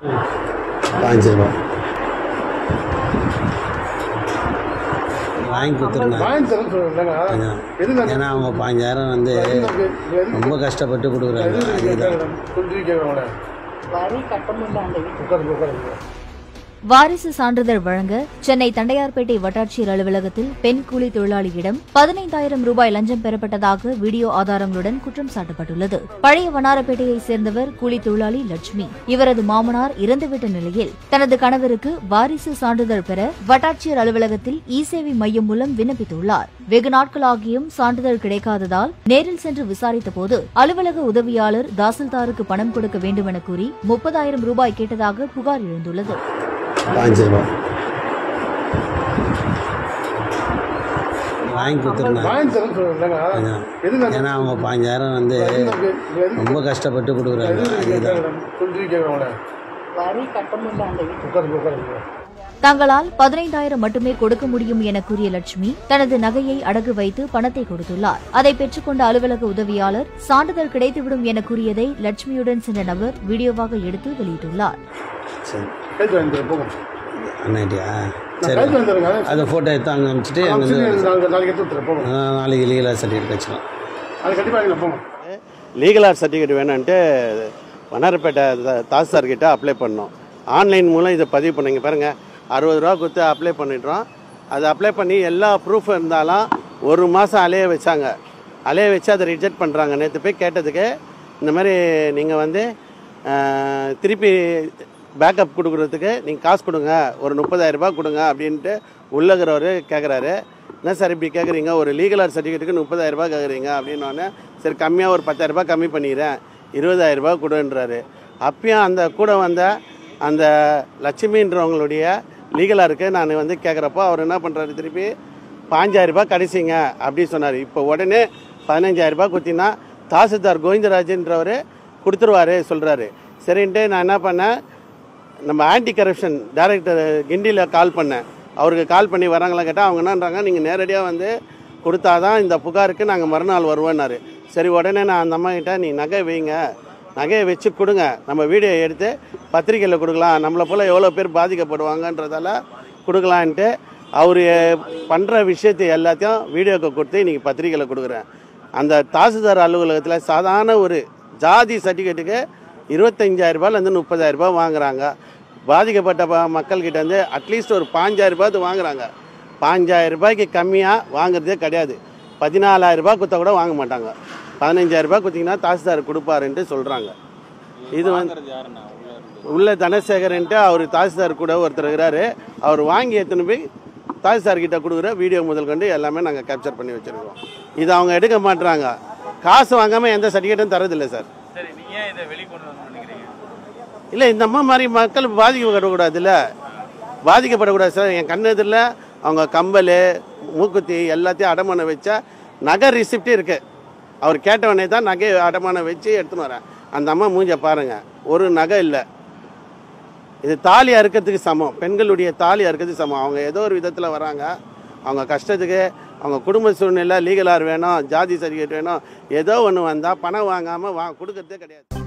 5 ரூபா வாங்கி கொடுத்துருந்தாங்க. ஏன்னா அவங்க 5000 வந்து ரொம்ப கஷ்டப்பட்டு கொடுக்குறாங்க. வாரிசு சான்றிதழ் வழங்க சென்னை தண்டையார்பேட்டை வட்டாட்சியர் அலுவலகத்தில் பெண் கூலி தொழிலாளியிடம் 15,000 ரூபாய் லஞ்சம் பெறப்பட்டதாக வீடியோ ஆதாரங்களுடன் குற்றம் சாட்டப்பட்டுள்ளது. பழைய வண்ணாரப்பேட்டையைச் சேர்ந்தவர் கூலி தொழிலாளி லட்சுமி. இவரது மாமனார் இறந்துவிட்ட நிலையில் தனது கணவருக்கு வாரிசு சான்றிதழ் பெற வட்டாட்சியர் அலுவலகத்தில் இ-சேவை மையம் மூலம் விண்ணப்பித்துள்ளார். வெகு நாட்களாகியும் சான்றிதழ் கிடைக்காததால் நேரில் சென்று விசாரித்தபோது அலுவலக உதவியாளர் தாசில்தாருக்கு பணம் கொடுக்க வேண்டுமென கூறி 30,000 ரூபாய் கேட்டதாக புகார் எழுந்துள்ளது. 5 ரூபா வாங்கி கொடுத்துருந்தாங்க. ஏன்னா அவங்க 5000 வந்து ரொம்ப கஷ்டப்பட்டு கொடுக்குறாங்க. தங்களால் 15,000 மட்டுமே கொடுக்க முடியும் என கூறிய லட்சுமி தனது நகையை அடகு வைத்து பணத்தை கொடுத்துள்ளார். அதை பெற்றுக்கொண்ட அலுவலக உதவியாளர் சான்றிதழ் கிடைத்துவிடும் என கூறியதை லட்சுமியுடன் சென்ற நபர் வீடியோவாக எடுத்து வெளியிட்டுள்ளார். அதை ஃபோட்டோ எடுத்து அங்கே அனுப்பிச்சிட்டு நாளைக்கு லீகல் ஆர் சர்டிஃபிகேட் வச்சுக்கலாம். லீகல் ஆர் சர்டிஃபிகேட் வேணும்ன்ட்டு வண்ணாரப்பேட்டை தாசில்தார்கிட்ட அப்ளை பண்ணோம். ஆன்லைன் மூலம் இதை பதிவு பண்ணிங்க பாருங்கள். 60 ரூபா கொடுத்து அப்ளை பண்ணிடுறோம். அதை அப்ளை பண்ணி எல்லா ப்ரூஃப் இருந்தாலும் 1 மாதம் அலைய வச்சாங்க. அலைய வச்சு அதை ரிஜெக்ட் பண்ணுறாங்க. நேற்று போய் கேட்டதுக்கு இந்த மாதிரி நீங்கள் வந்து திருப்பி பேக்கப் கொடுக்குறதுக்கு நீங்கள் காசு கொடுங்க, ஒரு 30,000 ரூபா கொடுங்க அப்படின்ட்டு உள்ளகிறவர் கேட்குறாரு. என்ன சார் இப்படி கேட்குறீங்க, ஒரு லீகல் ஆர் சர்டிஃபிகேட்டுக்கு 30,000 ரூபா கேட்குறீங்க அப்படின்னோடனே சரி கம்மியாக ஒரு 10,000 ரூபா கம்மி பண்ணிடுறேன், 20,000 ரூபா கொடுன்றாரு. அப்பயும் அந்த கூட வந்த அந்த லட்சுமின்றவங்களுடைய லீகலாருக்கு நான் வந்து கேட்குறப்போ அவர் என்ன பண்ணுறாரு, திருப்பி 5,000 ரூபா கடைசிங்க அப்படி சொன்னார். இப்போ உடனே 15,000 ரூபா கொடுத்தீங்கன்னா தாசில்தார் கோவிந்தராஜன்றவர் கொடுத்துருவாரு சொல்கிறாரு. சரின்ட்டு நான் என்ன பண்ணேன், நம்ம ஆன்டி கரப்ஷன் டைரக்டர் கிண்டியில் கால் பண்ணேன். அவருக்கு கால் பண்ணி வராங்களா கேட்டால் அவங்க என்னன்றாங்க, நீங்கள் நேரடியாக வந்து கொடுத்தாதான் இந்த புகாருக்கு நாங்கள் மறுநாள் வருவோன்னாரு. சரி உடனே நான் அந்த அம்மா கிட்ட நீ நகை வைங்க, நகையை வச்சு கொடுங்க, நம்ம வீடியோ எடுத்து பத்திரிக்கையில் கொடுக்கலாம், நம்மளை போல் எவ்வளோ பேர் பாதிக்கப்படுவாங்கன்றதால கொடுக்கலான்ட்டு அவர் பண்ணுற விஷயத்தை எல்லாத்தையும் வீடியோக்கு கொடுத்து இன்றைக்கி பத்திரிக்கையில் கொடுக்குறேன். அந்த தாசில்தார் அலுவலகத்தில் சாதாரண ஒரு ஜாதி சர்டிஃபிகேட்டுக்கு 25,000 ரூபாயிலேருந்து 30,000 ரூபாய் வாங்குறாங்க. பாதிக்கப்பட்ட மக்கள்கிட்ட வந்து அட்லீஸ்ட் ஒரு 5,000 ரூபாய்க்கு வாங்குறாங்க. 5,000 ரூபாய்க்கு கம்மியாக வாங்குறதே கிடையாது. 14,000 ரூபாய் கொடுத்தா கூட வாங்க மாட்டாங்க. 15,000 ரூபாய் கொடுத்தீங்கன்னா தாசில்தார் கொடுப்பாருன்ட்டு சொல்கிறாங்க. இது வந்து உள்ள தனசேகரன்ட்டு அவர் தாசில்தார் கூட ஒருத்தர் இருக்கிறாரு. அவர் வாங்கி எடுத்துன்னு போய் தாசில்தார்கிட்ட கொடுக்குற வீடியோ முதல் கொண்டு எல்லாமே நாங்கள் கேப்சர் பண்ணி வச்சுருக்கோம். இது அவங்க எடுக்க மாட்டுறாங்க. காசு வாங்காமல் எந்த சர்டிஃபிகேட்டும் தரதில்லை சார். இல்லை இந்த அம்மா மாதிரி மக்கள் பாதிக்கப்படக்கூடாதுல்ல, பாதிக்கப்படக்கூடாது சார். என் கண் எதிரில் அவங்க கம்பல் மூக்குத்தி எல்லாத்தையும் அடமானம் வச்சா நகை ரிசிப்ட் இருக்குது. அவர் கேட்டவனே தான் நகையை அடமானம் வச்சு எடுத்துன்னு வரேன். அந்த அம்மா மூஞ்ச பாருங்கள், ஒரு நகை இல்லை. இது தாலி அறுக்கிறதுக்கு சமம், பெண்களுடைய தாலி அறுக்கிறதுக்கு சமம். அவங்க ஏதோ ஒரு விதத்தில் வராங்க, அவங்க கஷ்டத்துக்கு அவங்க குடும்ப சூழ்நிலை லீகலார் வேணும், ஜாதி சர்டிஃபிகேட் வேணும், ஏதோ ஒன்று வந்தால் பணம் வாங்காமல் கொடுக்கறதே கிடையாது.